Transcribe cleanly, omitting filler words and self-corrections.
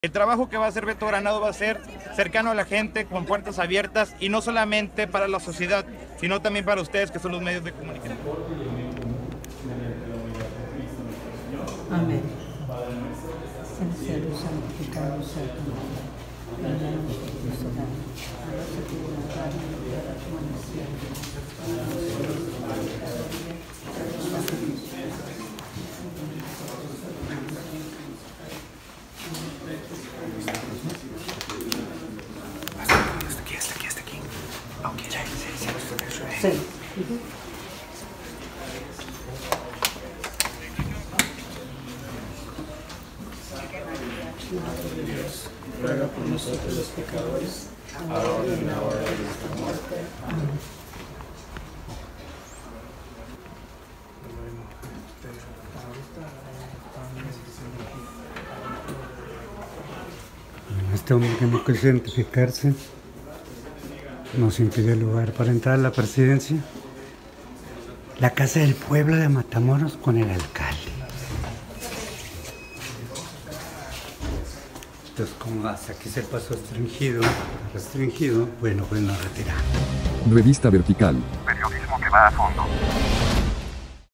El trabajo que va a hacer Beto Granado va a ser cercano a la gente, con puertas abiertas, y no solamente para la sociedad, sino también para ustedes, que son los medios de comunicación. Amén. Sincero, santificado sea tu nombre. Venga a nosotros, Señor. Hágase tu voluntad en la tierra como en el cielo. Hasta aquí. Ok, sí. Sí. Ruega por nosotros los pecadores, ahora y en la hora de nuestra muerte. Amén. Este hombre que no quiso identificarse nos impidió el lugar para entrar a la presidencia. La casa del pueblo de Matamoros con el alcalde. Entonces, como hasta aquí se pasó restringido, bueno, pues nos retiramos. Revista Vertical. Periodismo que va a fondo.